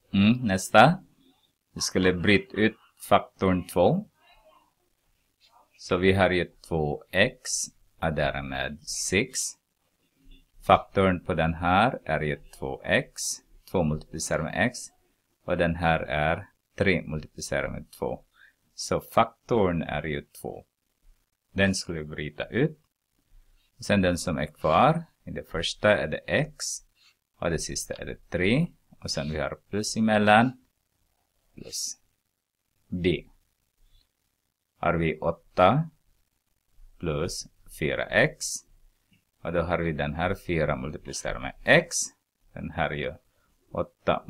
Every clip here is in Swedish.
Nästa. Vi skulle bryta ut faktorn 2. Så vi har ju 2x och därmed 6. Faktorn på den här är ju 2x. 2 multiplicerat med x. Och den här är 3 multiplicerat med 2. Så faktorn är ju 2. Den skulle vi bryta ut. Sen den som är kvar. I det första är det x. Och det sista är det 3. Och sen vi har plus emellan. Plus b. Har vi 8 plus 4x. Och då har vi den här 4 multiplicerat med x. Den här är ju 8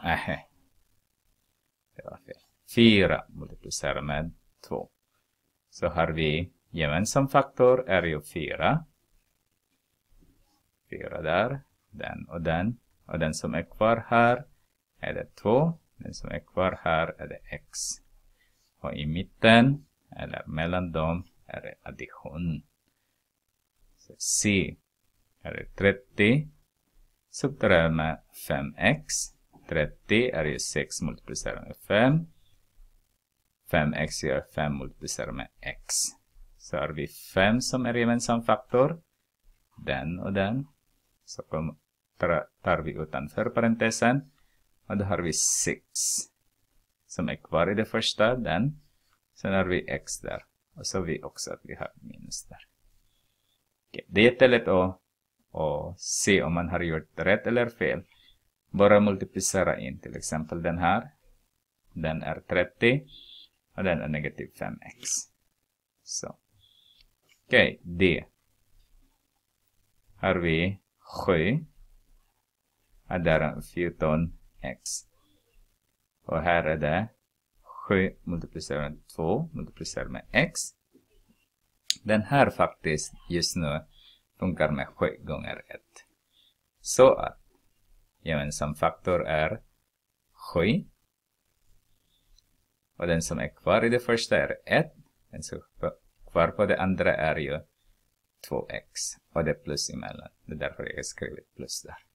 det var fel. 4 multiplicerat med 2. Så har vi gemensam faktor är ju 4. 4 där. Den och den. Och den som är kvar här är det 2. Den som är kvar här är det x. Och i mitten, eller mellan dem, är det addition. Så C är det 30. Subtraherar med 5x. 30 är ju 6 multiplicerat med 5. 5x gör 5 multiplicerat med x. Så har vi 5 som är gemensam faktor. Den och den. Så tar vi utanför parentesen. Och då har vi 6. Som är kvar i det första. Den. Sen har vi x där. Och så har vi också att vi har minus där. Okay. Det är jättelätt att se om man har gjort rätt eller fel. Bara multiplicera in till exempel den här. Den är 30. Och den är negativ 5x. Så. Okej, D. Har vi 7. Och där är 14x. Och här är det 7 multiplicerat med 2 multiplicerat med x. Den här faktiskt just nu funkar med 7 gånger 1. Så att gemensam faktor är 7. Och den som är kvar i det första är 1. Den som är kvar på det andra är ju 2x. Och det är plus emellan. Det är därför jag har skrivit plus där.